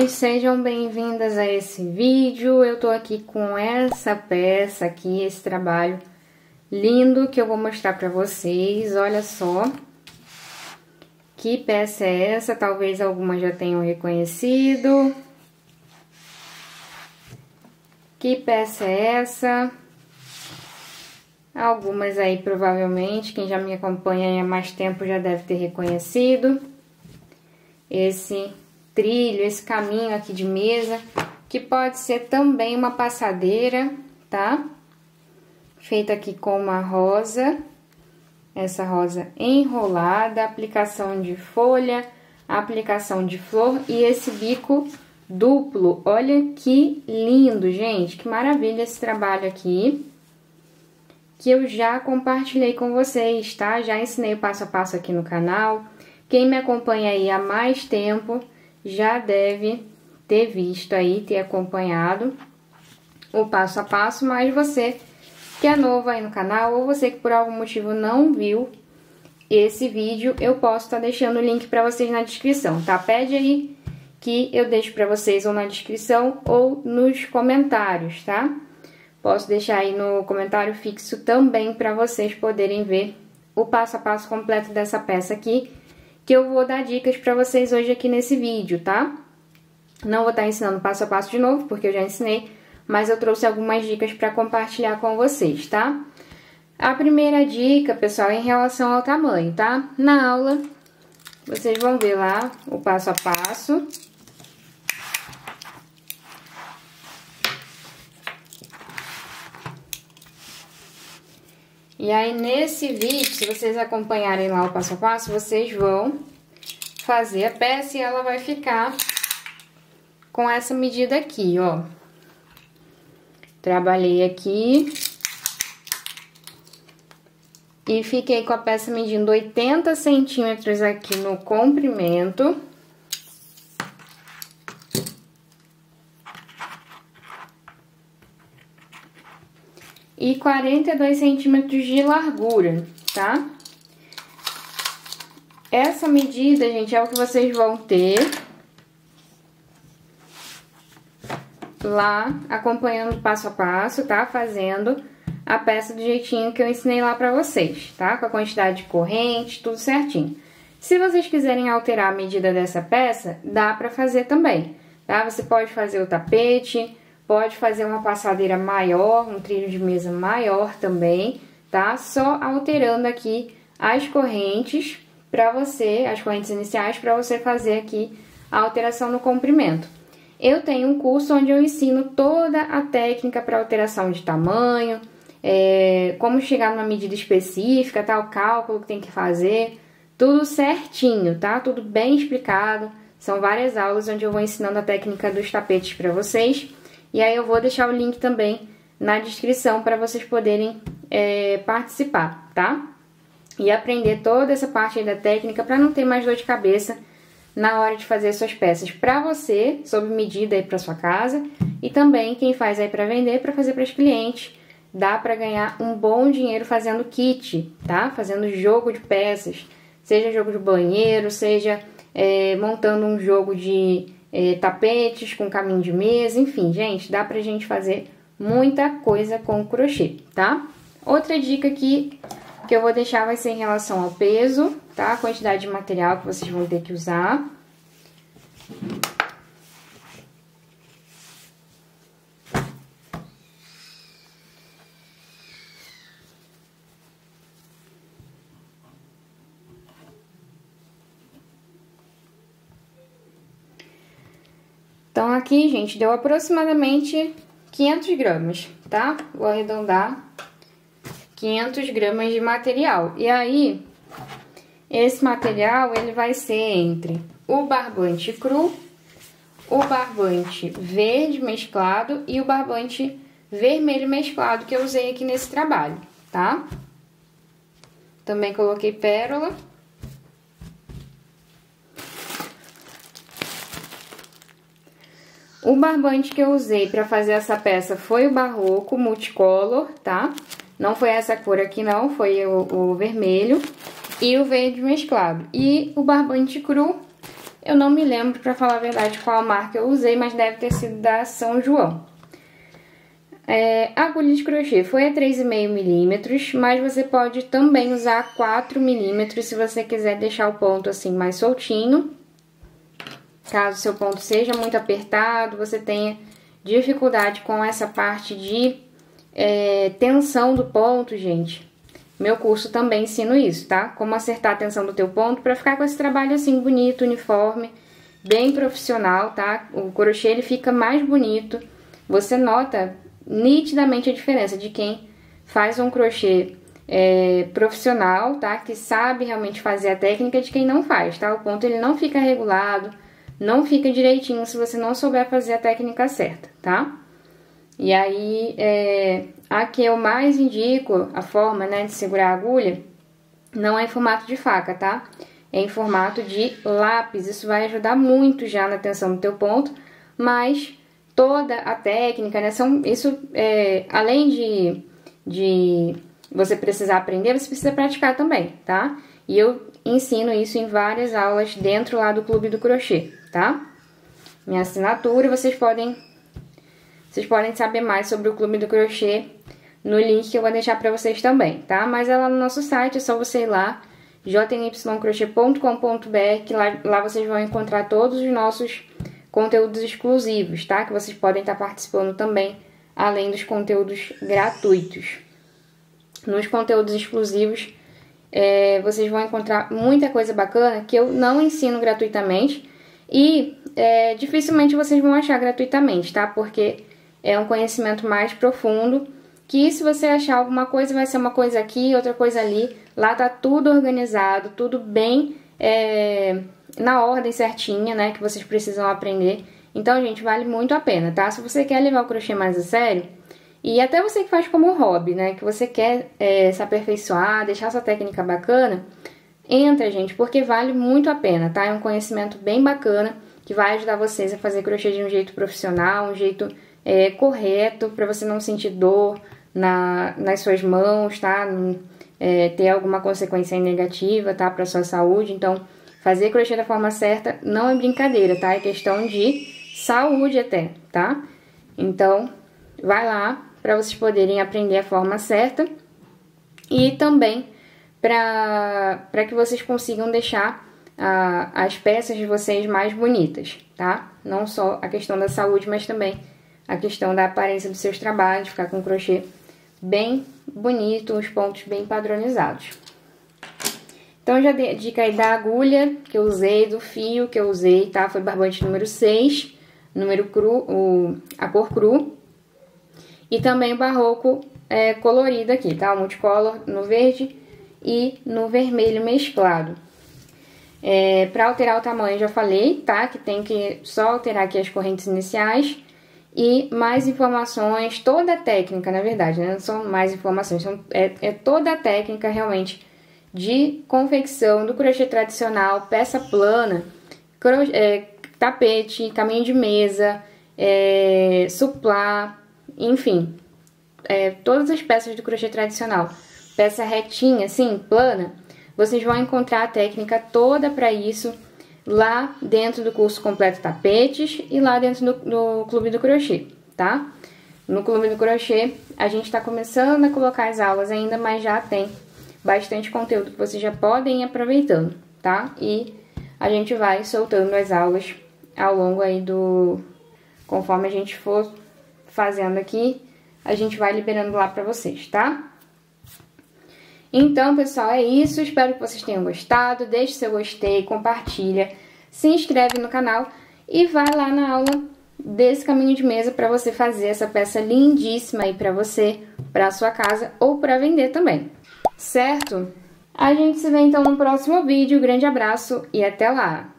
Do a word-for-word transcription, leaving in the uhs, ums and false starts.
meninas, sejam bem-vindas a esse vídeo. Eu tô aqui com essa peça aqui, esse trabalho lindo que eu vou mostrar pra vocês. Olha só que peça é essa, talvez algumas já tenham reconhecido. Que peça é essa? Algumas aí provavelmente, quem já me acompanha há mais tempo já deve ter reconhecido. Esse trilho, esse caminho aqui de mesa, que pode ser também uma passadeira, tá? Feita aqui com uma rosa, essa rosa enrolada, aplicação de folha, aplicação de flor e esse bico duplo. Olha que lindo, gente, que maravilha esse trabalho aqui, que eu já compartilhei com vocês, tá? Já ensinei o passo a passo aqui no canal. Quem me acompanha aí há mais tempo já deve ter visto aí, ter acompanhado o passo a passo, mas você que é novo aí no canal, ou você que por algum motivo não viu esse vídeo, eu posso estar deixando o link para vocês na descrição, tá? Pede aí que eu deixo para vocês ou na descrição ou nos comentários, tá? Posso deixar aí no comentário fixo também para vocês poderem ver o passo a passo completo dessa peça aqui, que eu vou dar dicas pra vocês hoje aqui nesse vídeo, tá? Não vou estar ensinando passo a passo de novo, porque eu já ensinei, mas eu trouxe algumas dicas pra compartilhar com vocês, tá? A primeira dica, pessoal, é em relação ao tamanho, tá? Na aula, vocês vão ver lá o passo a passo. E aí, nesse vídeo, se vocês acompanharem lá o passo a passo, vocês vão fazer a peça e ela vai ficar com essa medida aqui, ó. Trabalhei aqui e fiquei com a peça medindo oitenta centímetros aqui no comprimento. E quarenta e dois centímetros de largura, tá? Essa medida, gente, é o que vocês vão ter lá, acompanhando passo a passo, tá? Fazendo a peça do jeitinho que eu ensinei lá pra vocês, tá? Com a quantidade de corrente, tudo certinho. Se vocês quiserem alterar a medida dessa peça, dá pra fazer também, tá? Você pode fazer o tapete, pode fazer uma passadeira maior, um trilho de mesa maior também, tá? Só alterando aqui as correntes para você, as correntes iniciais, para você fazer aqui a alteração no comprimento. Eu tenho um curso onde eu ensino toda a técnica para alteração de tamanho, é, como chegar numa medida específica, tá? O cálculo que tem que fazer, tudo certinho, tá? Tudo bem explicado. São várias aulas onde eu vou ensinando a técnica dos tapetes para vocês. E aí eu vou deixar o link também na descrição para vocês poderem é, participar, tá? E aprender toda essa parte aí da técnica para não ter mais dor de cabeça na hora de fazer suas peças para você, sob medida aí para sua casa. E também quem faz aí para vender, para fazer para os clientes. Dá para ganhar um bom dinheiro fazendo kit, tá? Fazendo jogo de peças, seja jogo de banheiro, seja é, montando um jogo de... É, tapetes com caminho de mesa, enfim, gente, dá pra gente fazer muita coisa com crochê, tá? Outra dica aqui que eu vou deixar vai ser em relação ao peso, tá? A quantidade de material que vocês vão ter que usar. Então, aqui, gente, deu aproximadamente quinhentas gramas, tá? Vou arredondar quinhentas gramas de material. E aí, esse material, ele vai ser entre o barbante cru, o barbante verde mesclado e o barbante vermelho mesclado que eu usei aqui nesse trabalho, tá? Também coloquei pérola. O barbante que eu usei para fazer essa peça foi o Barroco Multicolor, tá? Não foi essa cor aqui não, foi o, o vermelho e o verde mesclado. E o barbante cru Eu não me lembro, pra falar a verdade, qual marca eu usei, mas deve ter sido da São João. É, a agulha de crochê foi a três vírgula cinco milímetros, mas você pode também usar quatro milímetros se você quiser deixar o ponto assim mais soltinho. Caso seu ponto seja muito apertado, você tenha dificuldade com essa parte de é, tensão do ponto, gente. Meu curso também ensina isso, tá? Como acertar a tensão do teu ponto para ficar com esse trabalho assim bonito, uniforme, bem profissional, tá? O crochê ele fica mais bonito. Você nota nitidamente a diferença de quem faz um crochê é, profissional, tá? Que sabe realmente fazer a técnica, de quem não faz, tá? O ponto ele não fica regulado, não fica direitinho se você não souber fazer a técnica certa, tá? E aí, é, a que eu mais indico, a forma, né, de segurar a agulha, não é em formato de faca, tá? É em formato de lápis. Isso vai ajudar muito já na tensão do teu ponto, mas toda a técnica, né, são, isso, é, além de, de você precisar aprender, você precisa praticar também, tá? E eu ensino isso em várias aulas dentro lá do Clube do Crochê, tá? Minha assinatura, vocês podem, vocês podem saber mais sobre o Clube do Crochê no link que eu vou deixar pra vocês também, tá? Mas é lá no nosso site, é só você ir lá, j n y crochet ponto com ponto b r, que lá, lá vocês vão encontrar todos os nossos conteúdos exclusivos, tá? Que vocês podem estar participando também, além dos conteúdos gratuitos. Nos conteúdos exclusivos, é, vocês vão encontrar muita coisa bacana que eu não ensino gratuitamente e é, dificilmente vocês vão achar gratuitamente, tá? Porque é um conhecimento mais profundo, que se você achar alguma coisa, vai ser uma coisa aqui, outra coisa ali. Lá tá tudo organizado, tudo bem é, na ordem certinha, né? Que vocês precisam aprender. Então, gente, vale muito a pena, tá? Se você quer levar o crochê mais a sério, e até você que faz como hobby, né? Que você quer é, se aperfeiçoar, deixar sua técnica bacana, entra, gente, porque vale muito a pena, tá? É um conhecimento bem bacana que vai ajudar vocês a fazer crochê de um jeito profissional, um jeito é, correto, pra você não sentir dor na, nas suas mãos, tá? Não, é, ter alguma consequência negativa, tá? Pra sua saúde. Então, fazer crochê da forma certa não é brincadeira, tá? É questão de saúde até, tá? Então, vai lá para vocês poderem aprender a forma certa e também para que vocês consigam deixar a, as peças de vocês mais bonitas, tá? Não só a questão da saúde, mas também a questão da aparência dos seus trabalhos, ficar com o crochê bem bonito, os pontos bem padronizados. Então, já dei a dica aí da agulha que eu usei, do fio que eu usei, tá? Foi barbante número seis, número cru, o, a cor cru. E também o barroco é, colorido aqui, tá? O multicolor no verde e no vermelho mesclado. É, para alterar o tamanho, já falei, tá? Que tem que só alterar aqui as correntes iniciais. E mais informações, toda a técnica, na verdade, né? Não são mais informações, são, é, é toda a técnica realmente de confecção do crochê tradicional, peça plana, crochê, é, tapete, caminho de mesa, é, suplá, enfim, é, todas as peças do crochê tradicional, peça retinha, assim, plana, vocês vão encontrar a técnica toda para isso lá dentro do curso Completo Tapetes e lá dentro do, do Clube do Crochê, tá? No Clube do Crochê, a gente tá começando a colocar as aulas ainda, mas já tem bastante conteúdo que vocês já podem ir aproveitando, tá? E a gente vai soltando as aulas ao longo aí do... Conforme a gente for fazendo aqui, a gente vai liberando lá pra vocês, tá? Então, pessoal, é isso. Espero que vocês tenham gostado. Deixe seu gostei, compartilha, se inscreve no canal e vai lá na aula desse caminho de mesa para você fazer essa peça lindíssima aí pra você, pra sua casa ou pra vender também. Certo? A gente se vê então no próximo vídeo. Grande abraço e até lá!